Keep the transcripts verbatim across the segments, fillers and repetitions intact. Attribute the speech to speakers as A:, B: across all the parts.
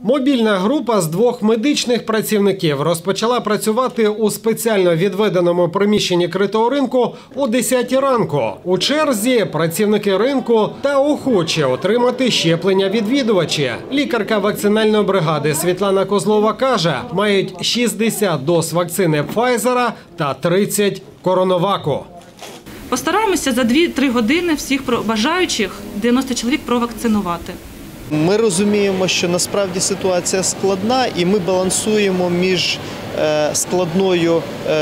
A: Мобільна група з двох медичних працівників розпочала працювати у спеціально відведеному приміщенні критого ринку о десятій ранку. У черзі працівники ринку та охочі отримати щеплення відвідувачі. Лікарка вакцинальної бригади Світлана Козлова каже, мають шістдесят доз вакцини Pfizer та тридцять Коронаваку.
B: Постараємося за дві-три години всіх бажаючих, дев'яносто чоловік, провакцинувати.
C: Ми розуміємо, що насправді ситуація складна і ми балансуємо між складною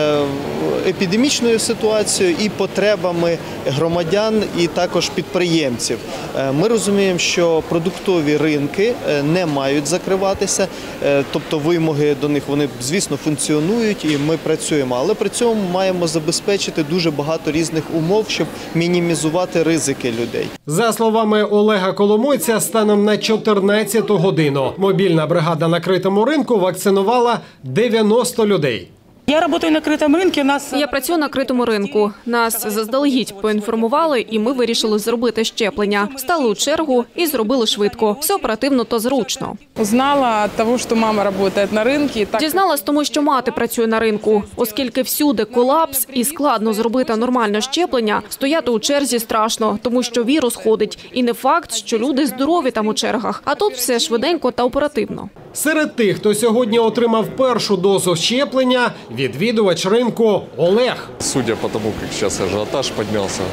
C: епідемічною ситуацією і потребами громадян і також підприємців. Ми розуміємо, що продуктові ринки не мають закриватися, тобто вимоги до них, вони, звісно, функціонують і ми працюємо, але при цьому маємо забезпечити дуже багато різних умов, щоб мінімізувати ризики людей.
A: За словами Олега Коломойця, станом на чотирнадцяту годину мобільна бригада на критому ринку вакцинувала дев'яносто людей.
B: Я працюю на критому ринку. Нас...
D: Я працюю на критому ринку. Нас заздалегідь поінформували, і ми вирішили зробити щеплення. Стали у чергу і зробили швидко. Все оперативно та зручно.
E: Узнала від того, що мама працює на ринку. Так...
D: Дізналась тому, що мати працює на ринку. Оскільки всюди колапс і складно зробити нормальне щеплення, стояти у черзі страшно, тому що вірус ходить. І не факт, що люди здорові там у чергах. А тут все швиденько та оперативно.
A: Серед тих, хто сьогодні отримав першу дозу щеплення, відвідувач ринку Олег.
F: Судя по тому, як зараз ажіотаж піднявся.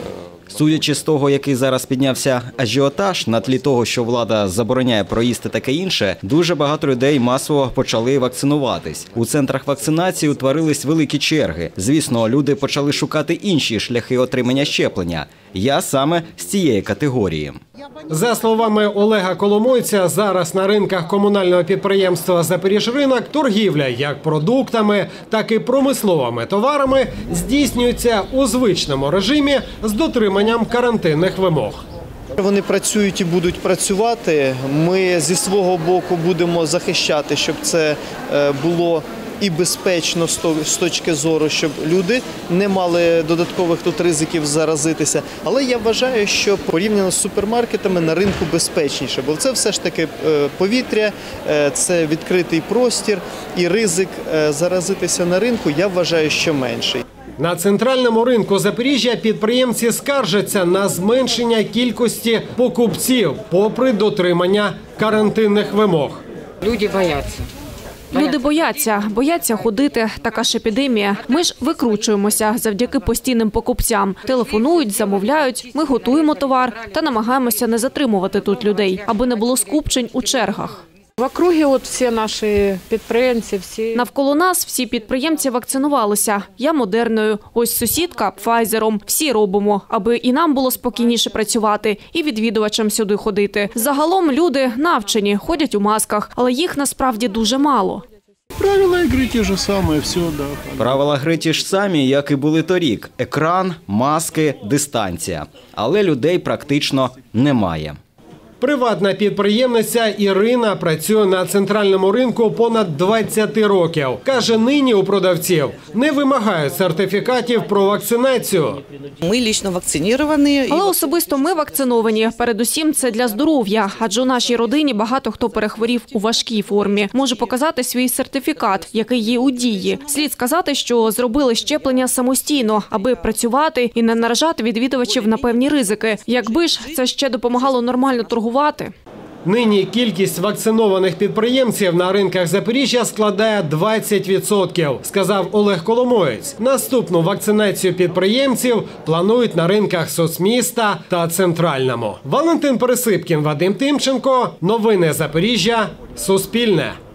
G: Судячи з того, який зараз піднявся ажіотаж, на тлі того, що влада забороняє проїзд і таке інше, дуже багато людей масово почали вакцинуватись. У центрах вакцинації утворились великі черги. Звісно, люди почали шукати інші шляхи отримання щеплення. Я саме з цієї категорії.
A: За словами Олега Коломойця, зараз на ринках комунального підприємства «Запоріжринок» торгівля як продуктами, так і промисловими товарами здійснюється у звичному режимі з дотриманням карантинних вимог.
C: Вони працюють і будуть працювати. Ми зі свого боку будемо захищати, щоб це було і безпечно з точки зору, щоб люди не мали додаткових тут ризиків заразитися. Але я вважаю, що порівняно з супермаркетами на ринку безпечніше, бо це все ж таки повітря, це відкритий простір і ризик заразитися на ринку, я вважаю, що менший.
A: На центральному ринку Запоріжжя підприємці скаржаться на зменшення кількості покупців, попри дотримання карантинних вимог.
H: Люди бояться.
D: Люди бояться, бояться ходити, така ж епідемія. Ми ж викручуємося завдяки постійним покупцям. Телефонують, замовляють, ми готуємо товар та намагаємося не затримувати тут людей, аби не було скупчень у чергах.
E: В округі от всі наші підприємці, всі...
D: Навколо нас всі підприємці вакцинувалися. Я Модерною, ось сусідка Пфайзером. Всі робимо, аби і нам було спокійніше працювати, і відвідувачам сюди ходити. Загалом люди навчені, ходять у масках, але їх насправді дуже мало.
I: Правила гри ті ж самі, все, да.
G: Правила гри ті ж самі, як і були торік. Екран, маски, дистанція. Але людей практично немає.
A: Приватна підприємниця Ірина працює на центральному ринку понад двадцять років. Каже, нині у продавців не вимагають сертифікатів про вакцинацію.
H: Ми лічно вакциновані.
D: Але особисто ми вакциновані. Передусім це для здоров'я, адже у нашій родині багато хто перехворів у важкій формі. Може показати свій сертифікат, який є у дії. Слід сказати, що зробили щеплення самостійно, аби працювати і не наражати відвідувачів на певні ризики. Якби ж це ще допомагало нормально торгувати.
A: Нині кількість вакцинованих підприємців на ринках Запоріжжя складає двадцять відсотків, сказав Олег Коломоєць. Наступну вакцинацію підприємців планують на ринках соцміста та центральному. Валентин Пересипкін, Вадим Тимченко. Новини Запоріжжя. Суспільне.